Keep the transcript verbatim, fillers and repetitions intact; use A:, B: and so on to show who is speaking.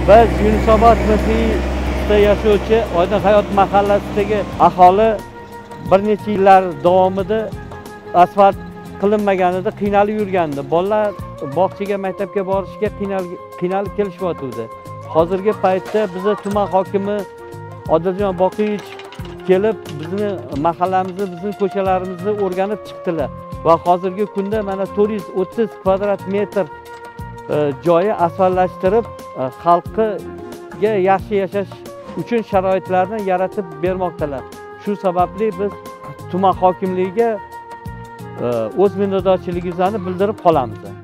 A: Biz Yunusobod muhitida yashovchi Oydin hayot mahallasidagi aholi bir necha yillar davomida asfalt qilinmaganida qiynalib yurgandi. Bolalar bog'chaga, maktabga borishga qiynalib kelishyotdi. Hozirgi paytda bizni tuman hokimi Odiljon Boqiyevich kelib bizni mahallamizni, bizning ko'chalarimizni o'rganib chiqdilar va hozirgi kunda mana to'rt yuz o'ttiz kvadrat metr joyi asfaltlashtirib, xalqiga yaxshi yashash uchun sharoitlarni yaratib bermoqdalar. Shu sababli biz tuman hokimligiga o'z minnatdorchiligimizni bildirib qolamiz.